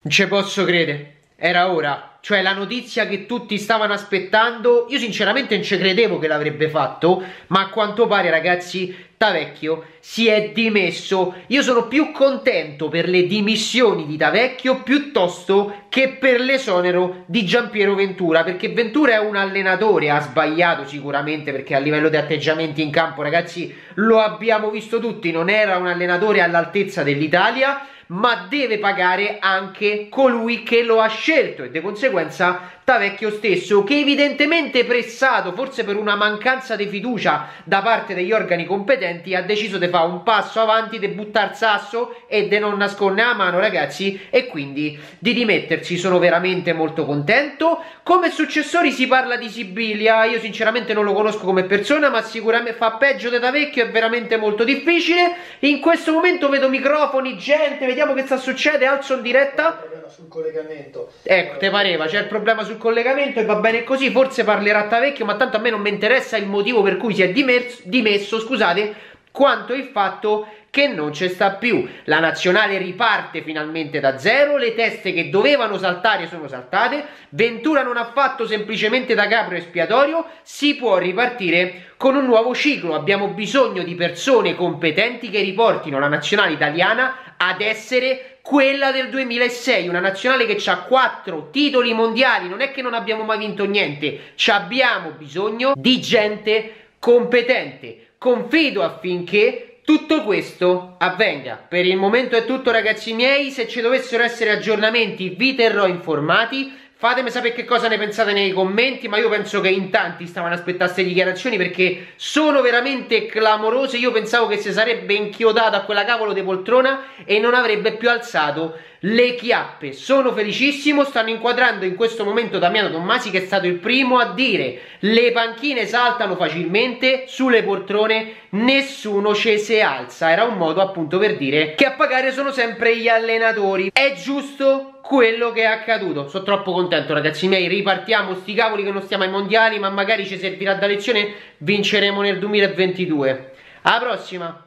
Non ci posso credere, era ora, cioè la notizia che tutti stavano aspettando. Io sinceramente non ci credevo che l'avrebbe fatto, ma a quanto pare, ragazzi, Tavecchio si è dimesso. Io sono più contento per le dimissioni di Tavecchio piuttosto che per l'esonero di Giampiero Ventura, perché Ventura è un allenatore, ha sbagliato sicuramente, perché a livello di atteggiamenti in campo, ragazzi, lo abbiamo visto tutti, non era un allenatore all'altezza dell'Italia, ma deve pagare anche colui che lo ha scelto, e di conseguenza Tavecchio stesso, che evidentemente pressato, forse per una mancanza di fiducia da parte degli organi competenti, ha deciso di fare un passo avanti, di buttar sasso e di non nascondere la mano, ragazzi, e quindi di dimettersi. Sono veramente molto contento. Come successori si parla di Sibilia. Io sinceramente non lo conosco come persona, ma sicuramente fa peggio di Tavecchio, è veramente molto difficile. In questo momento vedo microfoni, gente, vediamo che sta succede, alzo in diretta. Sul collegamento. Ecco, te pareva, c'è il problema sul collegamento e va bene così, forse parlerà Tavecchio, ma tanto a me non mi interessa il motivo per cui si è dimesso, scusate, quanto il fatto che non c'è sta più. La nazionale riparte finalmente da zero, le teste che dovevano saltare sono saltate, Ventura non ha fatto semplicemente da capro espiatorio, si può ripartire con un nuovo ciclo. Abbiamo bisogno di persone competenti che riportino la nazionale italiana ad essere quella del 2006, una nazionale che ha 4 titoli mondiali. Non è che non abbiamo mai vinto niente, ci abbiamo bisogno di gente competente. Confido affinché tutto questo avvenga. Per il momento è tutto, ragazzi miei. Se ci dovessero essere aggiornamenti vi terrò informati. Fatemi sapere che cosa ne pensate nei commenti, ma io penso che in tanti stavano aspettando queste dichiarazioni perché sono veramente clamorose. Io pensavo che si sarebbe inchiodato a quella cavolo di poltrona e non avrebbe più alzato le chiappe. Sono felicissimo. Stanno inquadrando in questo momento Damiano Tommasi, che è stato il primo a dire: le panchine saltano facilmente, sulle poltrone nessuno ci si alza. Era un modo appunto per dire che a pagare sono sempre gli allenatori. È giusto quello che è accaduto. Sono troppo contento, ragazzi miei. Ripartiamo, sti cavoli che non stiamo ai mondiali, ma magari ci servirà da lezione. Vinceremo nel 2022. Alla prossima.